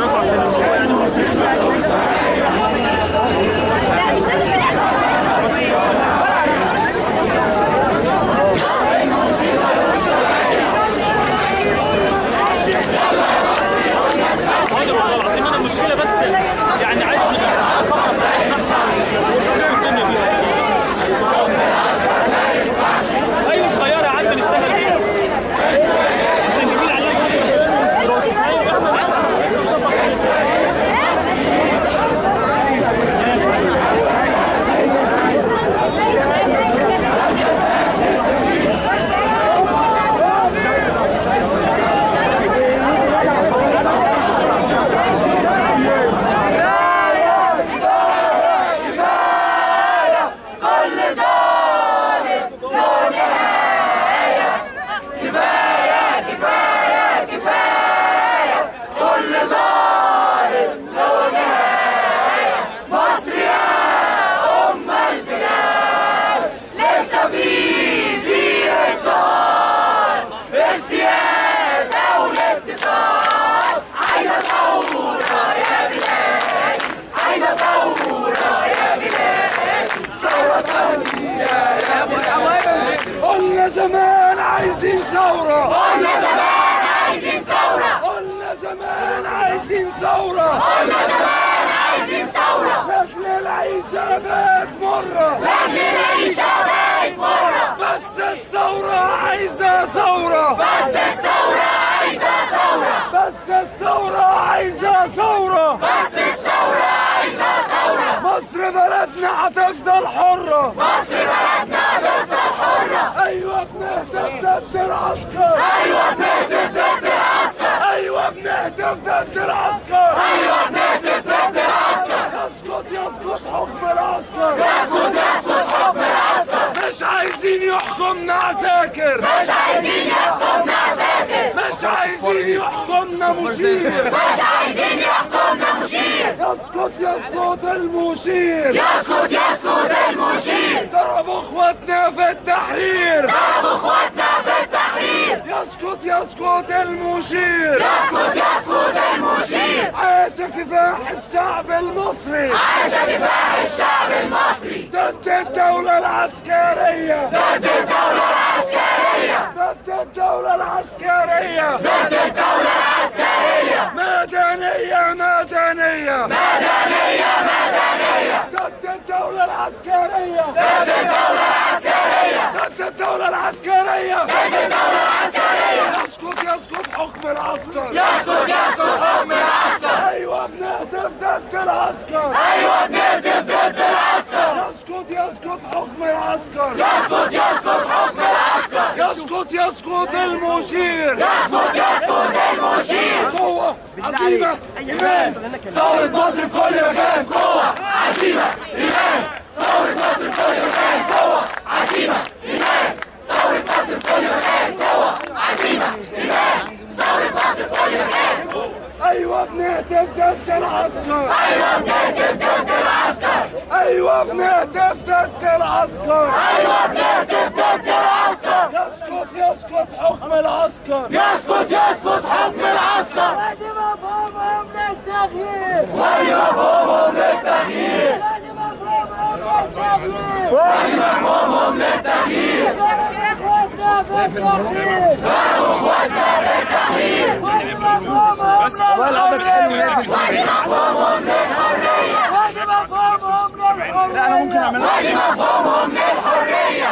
زمان عايزين ثورة، قلنا زمان عايزين ثورة، قلنا زمان عايزين ثورة، قلنا زمان عايزين ثورة، لأجل العيشة بقت مرة، لأجل العيشة بقت مرة، بس الثورة عايزة ثورة، بس الثورة عايزة ثورة، بس الثورة عايزة ثورة، بس الثورة عايزة ثورة، مصر بلدنا هتفضل حرة، مصر بلدنا هتفضل حرة، أيوة بنهتف ضد العسكر، أيوة بنهتف ضد العسكر، أيوة بنهتف ضد العسكر، أيوة بنهتف ضد العسكر، يسقط يسقط حكم العسكر، يسقط يسقط حكم العسكر، مش عايزين يحكمنا عساكر، مش عايزين يحكمنا عساكر، مش عايزين يحكمنا مشير، مش عايزين يحكمنا مشير، يسقط يسقط المشير، يسقط يسقط المشير، ضربوا اخواتنا في التحرير، ضربوا اخواتنا في التحرير، يسقط يسقط المشير، يسقط يسقط المشير، عاش كفاح الشعب المصري، عاش كفاح الشعب المصري، ضد الدولة العسكرية، ضد الدولة العسكرية، ضد الدولة العسكرية، ضد الدولة العسكرية، مدنية مدنية، مدنية مدنية، ضد الدولة العسكرية، ضد الدولة العسكرية، ضد الدولة العسكرية، ضد الدولة العسكرية، يسقط يسقط حكم العسكر، يسقط يسقط حكم العسكر، أيوة بنهتف ضد العسكر، أيوة بنهتف ضد العسكر، يسقط يسقط حكم العسكر، يسقط يسقط حكم العسكر، يسقط يسقط المشير، يسقط يسقط المشير، قوة عزيمة إيمان، ثورة مصر في كل مكان، قوة عزيمة إيمان، ثورة مصر في كل مكان، قوة عزيمة إيمان، ثورة مصر في كل مكان، قوة عزيمة إيمان، ثورة مصر في كل مكان، أيوة بنهتف ضد العسكر، أيوة بنهتف ضد العسكر، أيوة بنهتف ضد العسكر، أيوة بنهتف ضد العسكر، يسقط يسقط حكم العسكر، يسقط يسقط حكم العسكر، وادي مفهومهم للتغيير، وادي مفهومهم للتغيير، وادي مفهومهم للتغيير، وادي مفهومهم للتغيير، ضربوا إخواتنا في التحرير، ضربوا إخواتنا في التحرير، وادي مفهومهم للحرية، وادي مفهومهم للحرية، وادي مفهومهم للحرية، لا أنا ممكن أعملها، وادي مفهومهم للحرية،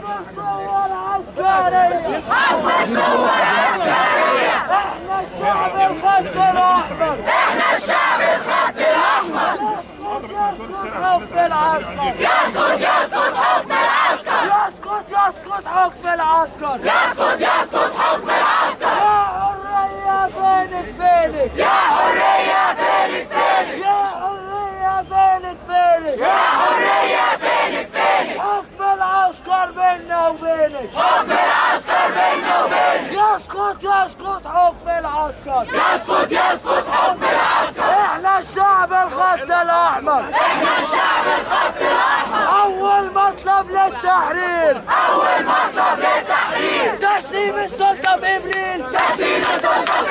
الثورة العسكرية، حق الثورة العسكرية، احنا الشعب الخط الأحمر، احنا الشعب الخط الأحمر، يسقط يسقط حكم العسكر، يسقط يسقط حكم العسكر، يسقط يسقط حكم العسكر، يسقط يسقط حكم العسكر، يا حرية فينك فينك، يا حرية فينك فينك، يا حرية فينك فينك، يا حرية فينك فينك، حكم العسكر بيننا وبينك، حكم العسكر بيننا وبينك، يسقط يسقط حكم العسكر، يسقط يسقط حكم العسكر، احنا الشعب الخط الأحمر، احنا الشعب الخط الأحمر، أول مطلب للتحرير، أول مطلب للتحرير، تسليم السلطة بإبريل، تسليم السلطة بإبريل،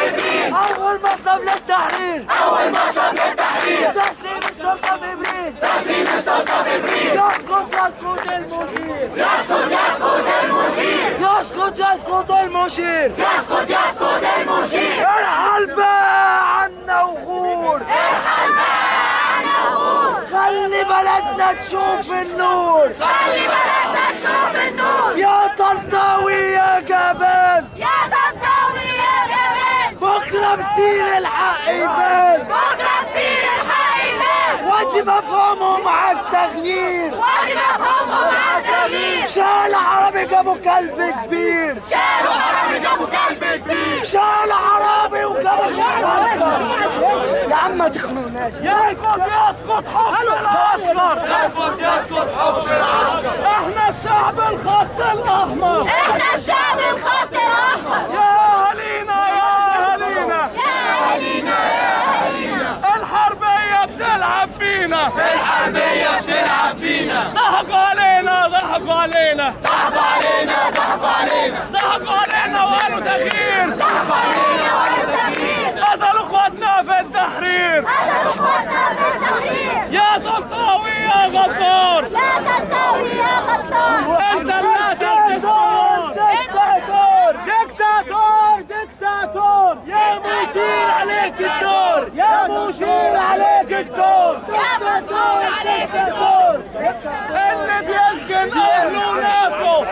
أول مطلب للتحرير أول مطلب للتحرير تسليم السلطة بإبريد تسليم السلطة بإبريد يسقط يسقط المشير يسقط يسقط المشير يسقط يسقط المشير يسقط يسقط المشير ارحل بقى عنا وغور ارحل بقى عنا وغور خلي بلدنا تشوف النور خلي بلدنا تشوف النور يا طنطاوي يا جبان يا طنطاوي يا جبان بكرة بصير الحق يبان بكرة بصير الحق يبان وادي مفهومهم على التغيير وادي مفهومهم على التغيير شال عربي جابوا كلب كبير شالوا عربي جابوا كلب كبير شال عربي وجابوا شعب يا عم ما تخنوناش يسقط حكم العسكر يسقط يسقط حكم العسكر احنا الشعب الخط الاحمر احنا الشعب الخط الاحمر يا اهالينا يا اهالينا يا اهالينا يا اهالينا الحربية بتلعب فينا الحربية بتلعب فينا ضحكوا علينا ضحكوا علينا ضحكوا علينا ضحكوا علينا ضحكوا علينا وقالوا تغيير ضحكوا علينا وقالوا تغيير قتلوا اخواتنا في التحرير قتلوا اخواتنا في التغيير يا طنطاوي يا غدار يا طنطاوي يا غدار انت اللي دكتاتور دكتاتور دكتاتور يا مشير عليك الدور يا مشير عليك الدور يا منصور عليك الدور اللي بيسجن اهله وناسه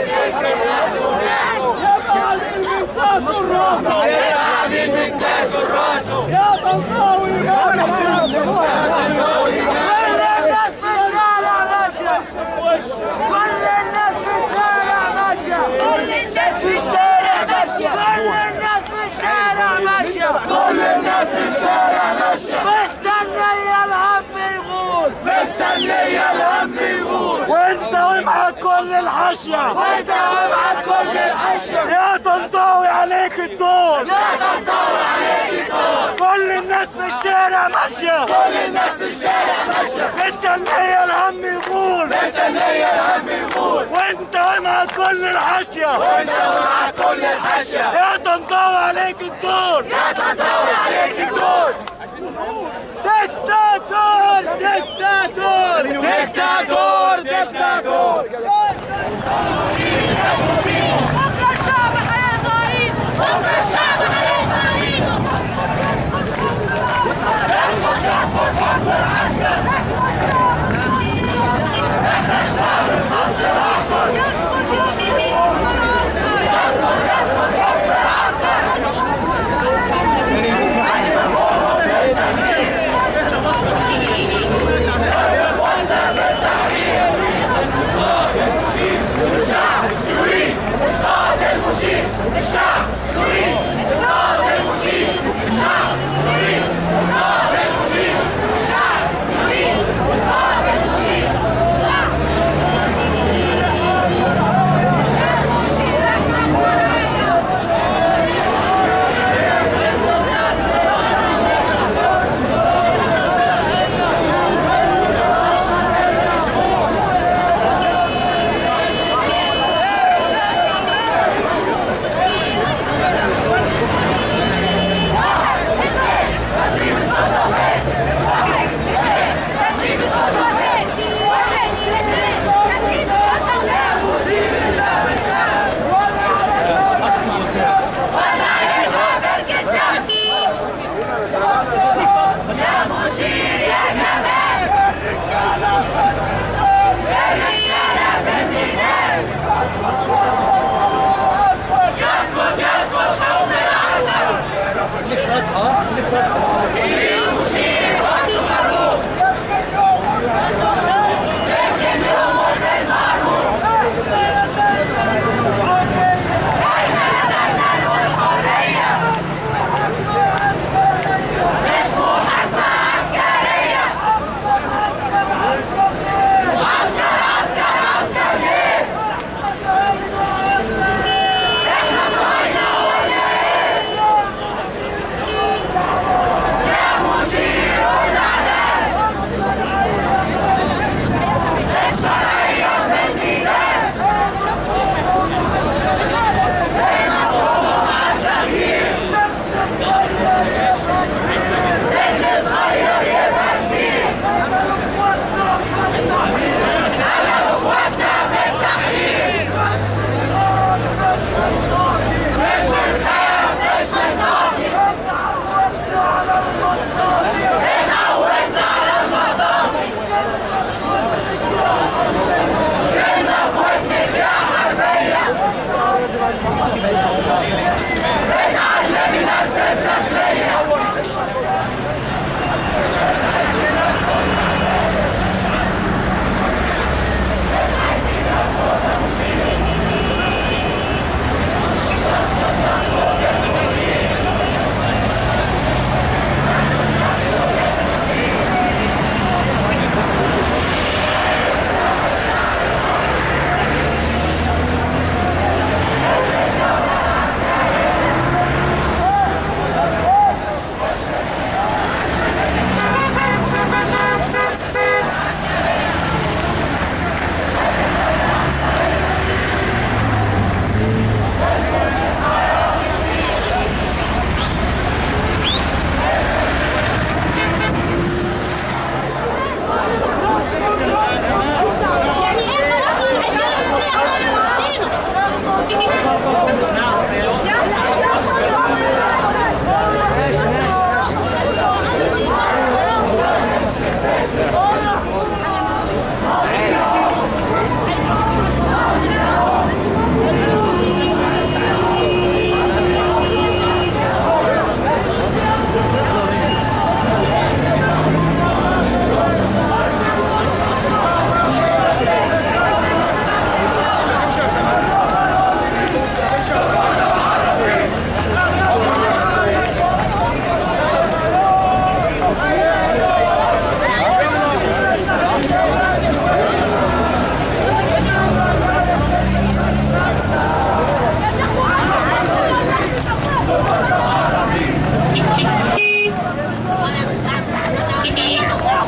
يا عميل من ساسه راسه يا عميل من ساسه راسه يا طنطاوي يا طنطاوي كل الناس في الشارع ماشية كل الناس في الشارع ماشية كل الناس في الشارع ماشية كل الناس في الشارع ماشية كل الناس في الشارع ماشية مستنية الهم يغور مستنية الهم يغور وانت ومعك كل الحاشية وانت ومعك كل الحشية يا طنطاوي عليك الدور يا طنطاوي عليك الدور كل الناس في الشارع ماشية كل الناس في الشارع ماشية مستنية الهم يغور مستنية الهم يغور وانت ومعك كل الحاشية وانت ومعك كل الحشية يا طنطاوي عليك الدور يا طنطاوي عليك الدور دكتاتور دكتاتور دكتاتور دكتاتور بكرة الشعب هيضايق بكرة الشعب هيضايق يسقط يسقط حكم العسكر احنا الشعب الخط الاحمر يسقط يسقط العسكر يسقط يسقط حكم العسكر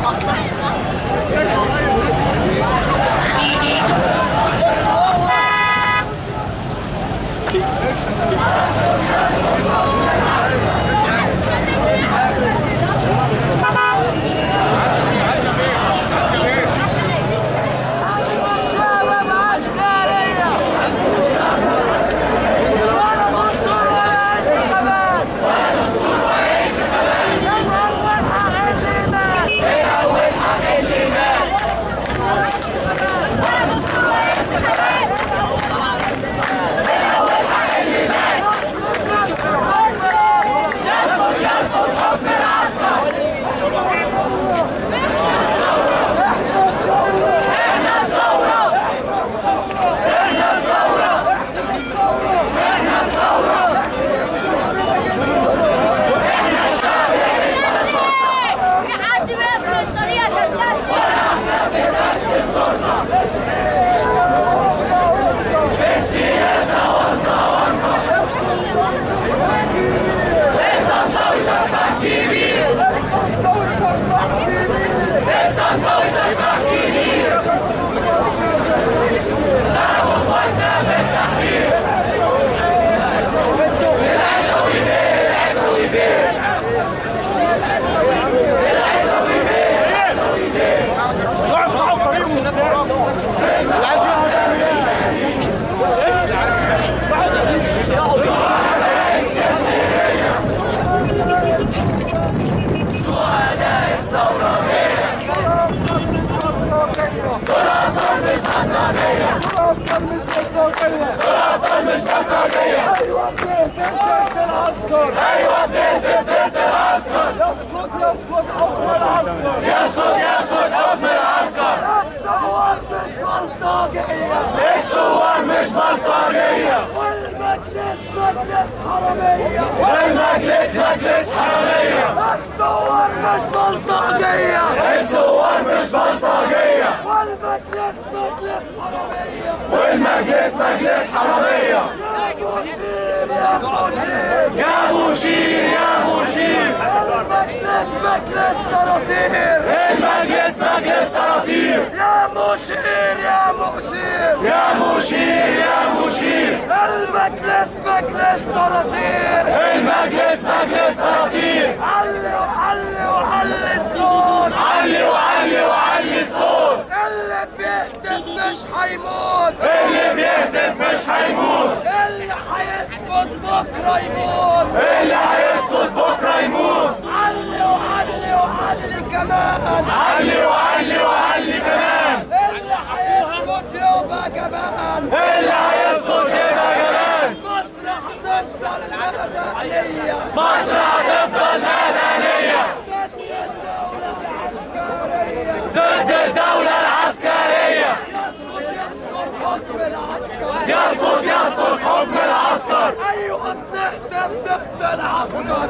الثوار مش بلطجية والمجلس مجلس حرامية والمجلس مجلس حرامية الثوار مش بلطجية الثوار مش بلطجية والمجلس مجلس حرامية والمجلس مجلس حرامية يا مشير يا مشير المجلس مجلس طراطير المجلس مجلس طراطير يا مشير يا مشير المجلس مجلس طراطير المجلس مجلس طراطير علي وعلي الصوت علي الصوت اللي بيهتف مش هيموت اللي بيهتف مش هيموت اللي هيسكت بكره يموت اللي هيسكت بكره يموت علي كمان علي كمان اللي هيسكت يبقى جبان اللي هيسكت يبقى جبان مصر هتفضل مدنية ضد الدولة العسكرية يسقط حكم العسكر ايوه بنهتف ضد العسكر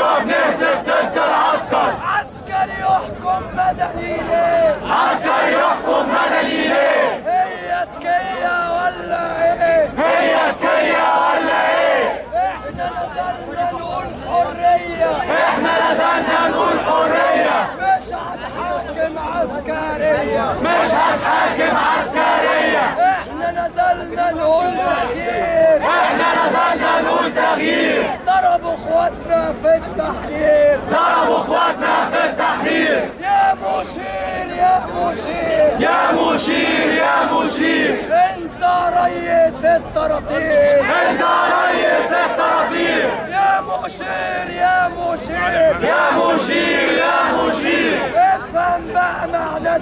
عسكري يحكم مدني ليه هي تكية ولا ايه احنا نزلنا نقول حرية مش هتحاكم عسكرية احنا نزلنا نقول تغيير ضربوا اخواتنا في التحرير يا مشير انت ريس الطراطير يا مشير افهم بقى معنى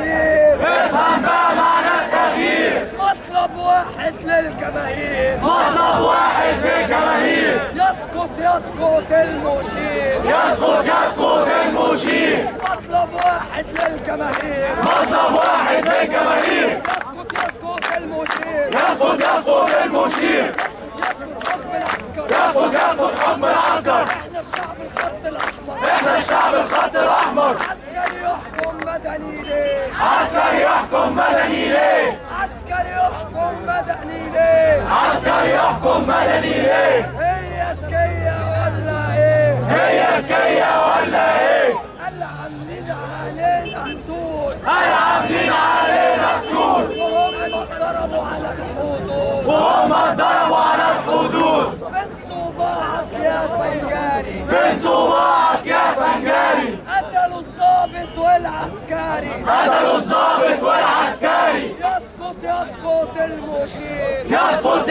التغيير مطلب واحد للجماهير يسقط المشير مطلب واحد للجماهير يسقط المشير يسقط حكم العسكر احنا الشعب الخط الاحمر عسكري يحكم مدني ليه هي تكية ولا ايه عاملين علينا سود عاملين علينا سود وهم ضربوا على الحدود فين صباعك يا فنجاري فين صباعك يا فنجاري قتلوا الضابط والعسكري يسقط المشير يسقط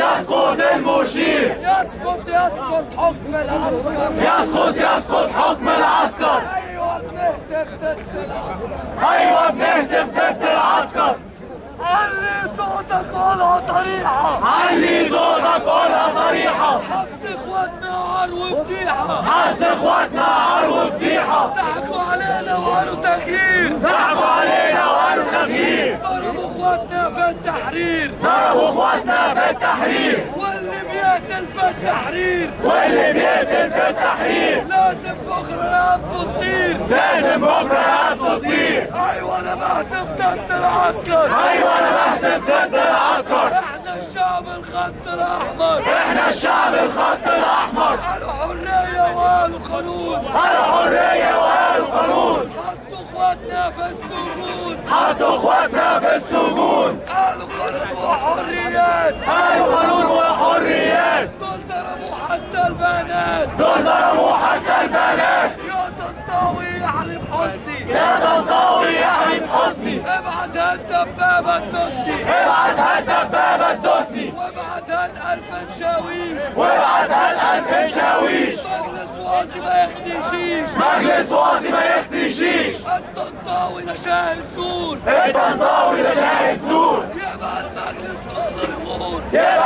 حكم العسكر ايوه بنهتف ضد العسكر علي صوتك قولها صريحة حبس اخواتنا عار وفضيحة ضحكوا علينا وقالوا تغيير ضربوا اخواتنا في التحرير واللي بيقتل في التحرير لازم بكره رقبته تطير ايوه انا بهتف ضد العسكر احنا الشعب الخط الاحمر قالوا حريه وقالوا قانون حطوا اخواتنا في السجون قالوا قانون وحريات دول ضربوا حتى البنات يا طنطاوي يا حبيب حسني ابعت هات دبابة تدوسني وابعت هات 1000 شاويش مجلس واطي ما يختشيش الطنطاوي ده شاهد زور يبقى المجلس كله يغور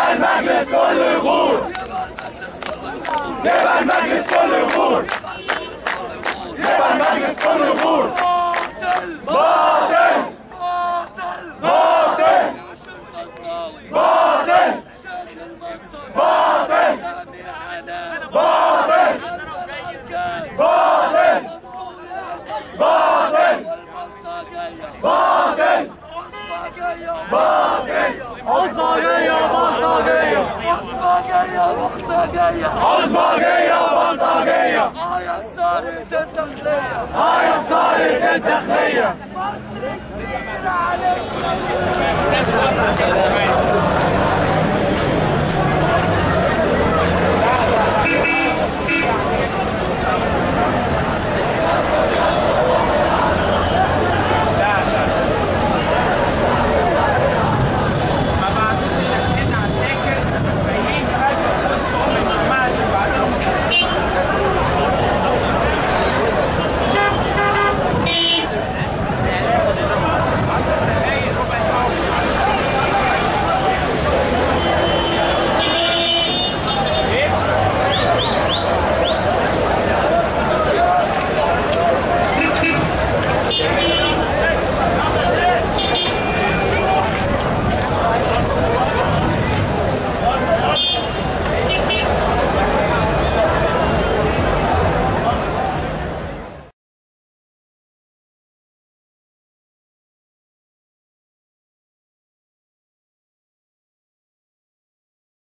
باطل يوسف طنطاوي شيخ المنصر سامي عنان قلب الاركان منصور ياسر والبلطجية عصبة جاية بلطجية يا خسارة الداخلية مصر كبيرة عليك